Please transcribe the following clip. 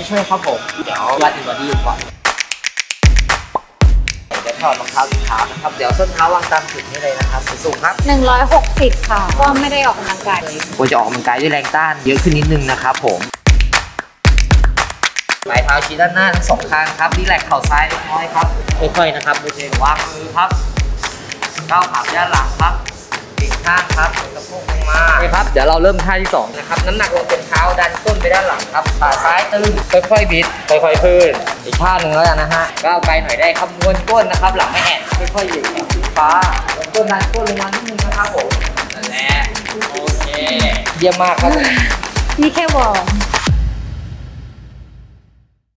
ช่วยครับผมเดี๋ยววัดอินบอดี้ก่อนเดี๋ยวถอดรองเท้าสีขาวนะครับเดี๋ยวส้นเท้าวางตามจุดนี้เลยนะครับสูงครับ 160ค่ะก็ไม่ได้ออกกำลังกายเลยควรจะออกกำลังกายด้วยแรงต้านเยอะขึ้นนิดนึงนะครับผมปลายเท้าชี้ด้านหน้าทั้ง2ข้างครับรีแลกซ์เข่าซ้ายเล็กน้อยครับค่อยๆนะครับมือเทวางมือครับก้าวขาไปด้านหลังครับปีกข้างครับสะโพกลงมาโอเคครับเดี๋ยวเราเริ่มท่าที่2นะครับน้ำหนักลงบนเท้าดันก้นไปด้านหลังครับขาซ้ายตึงค่อยๆบิดค่อยๆพื้นอีกท่าหนึ่งแล้วกันนะฮะก้าวไกลหน่อยได้ครับม้วนก้นนะครับหลังไม่แอนค่อยๆเหยียบขึ้นฟ้าก้นดันก้นลงมานิดนึงนะครับผมนั่นแหละโอเคเยี่ยมมากครับนี่แค่วอร์ม